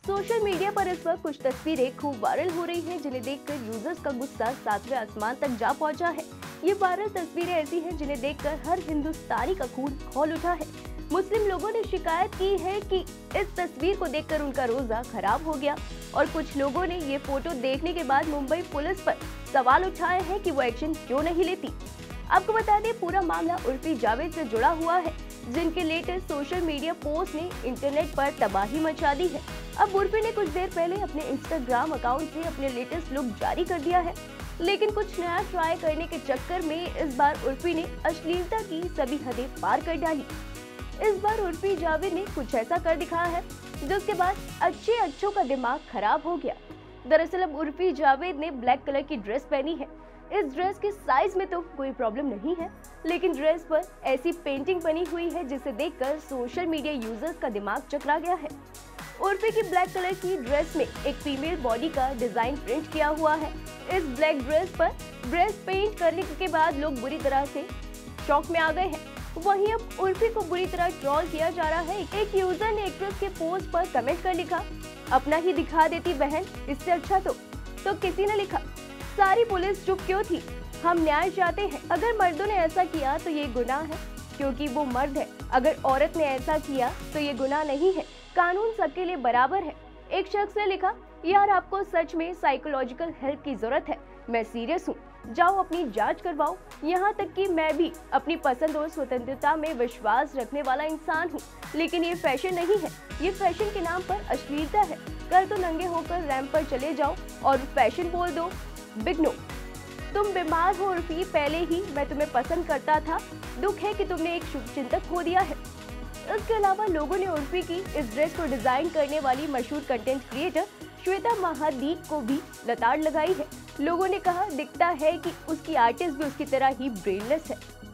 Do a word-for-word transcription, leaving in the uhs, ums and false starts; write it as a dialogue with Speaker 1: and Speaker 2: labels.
Speaker 1: Social media पर इस वक्त कुछ तस्वीरें खूब वायरल हो रही हैं, जिन्हें देखकर यूजर्स का गुस्सा सातवें आसमान तक जा पहुंचा है। ये वायरल तस्वीरें ऐसी हैं जिन्हें देखकर हर हिंदुस्तानी का खून खौल उठा है। मुस्लिम लोगों ने शिकायत की है कि इस तस्वीर को देखकर उनका रोजा खराब हो गया और कुछ लोगों ने ये फोटो देखने के बाद मुंबई पुलिस पर सवाल उठाए हैं कि वो एक्शन क्यों नहीं लेती। आपको बता दें, पूरा मामला उर्फी जावेद से जुड़ा हुआ है, जिनके लेटेस्ट सोशल मीडिया पोस्ट ने इंटरनेट पर तबाही मचा दी है। अब उर्फी ने कुछ देर पहले अपने इंस्टाग्राम अकाउंट से अपने लेटेस्ट लुक जारी कर दिया है, लेकिन कुछ नया ट्राई करने के चक्कर में इस बार उर्फी ने अश्लीलता की सभी हदें पार कर डाली। इस बार उर्फी जावेद ने कुछ ऐसा कर दिखाया है जिसके बाद अच्छे अच्छों का दिमाग खराब हो गया। दरअसल अब उर्फी जावेद ने ब्लैक कलर की ड्रेस पहनी है। इस ड्रेस के साइज में तो कोई प्रॉब्लम नहीं है, लेकिन ड्रेस पर ऐसी पेंटिंग बनी हुई है जिसे देखकर सोशल मीडिया यूजर्स का दिमाग चकरा गया है। उर्फी की ब्लैक कलर की ड्रेस में एक फीमेल बॉडी का डिजाइन प्रिंट किया हुआ है। इस ब्लैक ड्रेस पर ब्रेस्ट पेंट करने के बाद लोग बुरी तरह से शॉक में आ गए हैं। वहीं अब उर्फी को बुरी तरह ट्रोल किया जा रहा है। एक यूजर ने एक्ट्रेस के पोस्ट पर कमेंट कर लिखा, अपना ही दिखा देती बहन, इससे अच्छा तो तो किसी ने लिखा, सारी पुलिस चुप क्यों थी, हम न्याय चाहते हैं। अगर मर्दों ने ऐसा किया तो ये गुनाह है क्योंकि वो मर्द है, अगर औरत ने ऐसा किया तो ये गुनाह नहीं है, कानून सबके लिए बराबर है। एक शख्स ने लिखा, यार आपको सच में साइकोलॉजिकल हेल्प की जरूरत है, मैं सीरियस हूँ, जाओ अपनी जांच करवाओ। यहाँ तक कि मैं भी अपनी पसंद और स्वतंत्रता में विश्वास रखने वाला इंसान हूँ, लेकिन ये फैशन नहीं है, ये फैशन के नाम पर अश्लीलता है। कल तो नंगे होकर रैंप पर चले जाओ और फैशन बोल दो, बिग नो। तुम बीमार हो उर्फी, पहले ही मैं तुम्हें पसंद करता था, दुख है कि तुमने एक शुभचिंतक खो दिया है। इसके अलावा लोगों ने उर्फी की इस ड्रेस को डिजाइन करने वाली मशहूर कंटेंट क्रिएटर श्वेता महादीप को भी लताड़ लगाई है। लोगों ने कहा, दिखता है कि उसकी आर्टिस्ट भी उसकी तरह ही ब्रेनलेस है।